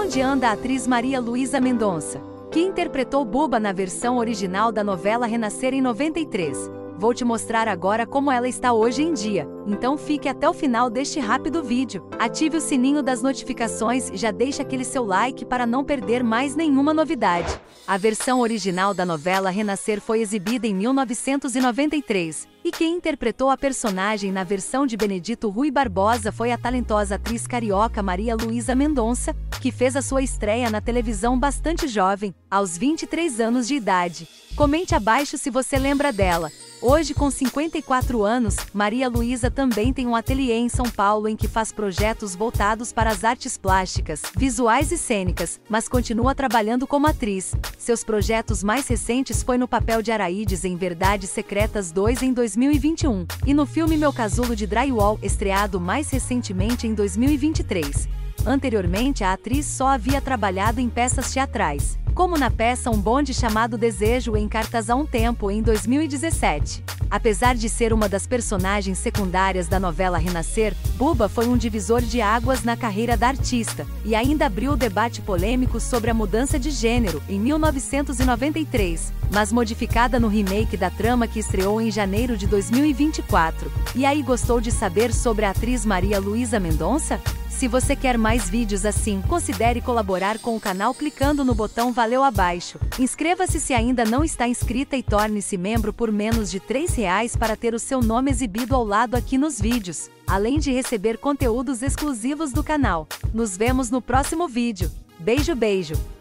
Onde anda a atriz Maria Luísa Mendonça, que interpretou Buba na versão original da novela Renascer em 93? Vou te mostrar agora como ela está hoje em dia, então fique até o final deste rápido vídeo. Ative o sininho das notificações e já deixa aquele seu like para não perder mais nenhuma novidade. A versão original da novela Renascer foi exibida em 1993, e quem interpretou a personagem na versão de Benedito Rui Barbosa foi a talentosa atriz carioca Maria Luísa Mendonça, que fez a sua estreia na televisão bastante jovem, aos 23 anos de idade. Comente abaixo se você lembra dela. Hoje, com 54 anos, Maria Luísa também tem um ateliê em São Paulo em que faz projetos voltados para as artes plásticas, visuais e cênicas, mas continua trabalhando como atriz. Seus projetos mais recentes foi no papel de Araídes em Verdades Secretas 2 em 2021, e no filme Meu Casulo de Drywall, estreado mais recentemente em 2023. Anteriormente, a atriz só havia trabalhado em peças teatrais, como na peça Um Bonde Chamado Desejo em Cartas há um Tempo, em 2017. Apesar de ser uma das personagens secundárias da novela Renascer, Buba foi um divisor de águas na carreira da artista, e ainda abriu o debate polêmico sobre a mudança de gênero, em 1993, mas modificada no remake da trama que estreou em janeiro de 2024. E aí, gostou de saber sobre a atriz Maria Luísa Mendonça? Se você quer mais vídeos assim, considere colaborar com o canal clicando no botão Valeu abaixo. Inscreva-se se ainda não está inscrita e torne-se membro por menos de R$3 para ter o seu nome exibido ao lado aqui nos vídeos, além de receber conteúdos exclusivos do canal. Nos vemos no próximo vídeo. Beijo, beijo!